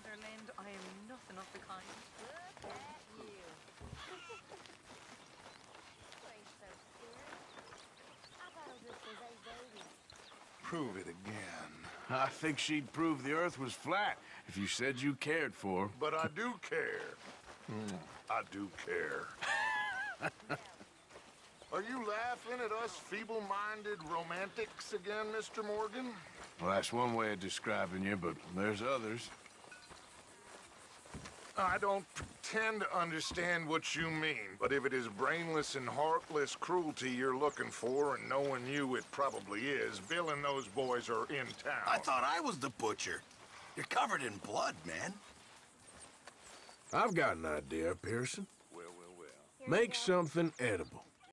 Sutherland. I am nothing of the kind. Look at you. You ain't so serious. I thought it was just a baby. Prove it again. I think she'd prove the Earth was flat if you said you cared for her. But I do care. I do care. Are you laughing at us feeble-minded romantics again, Mr. Morgan? Well, that's one way of describing you, but there's others. I don't pretend to understand what you mean, but if it is brainless and heartless cruelty you're looking for, and knowing you, it probably is, Bill and those boys are in town. I thought I was the butcher. You're covered in blood, man. I've got an idea, Pearson. Well. Make something edible.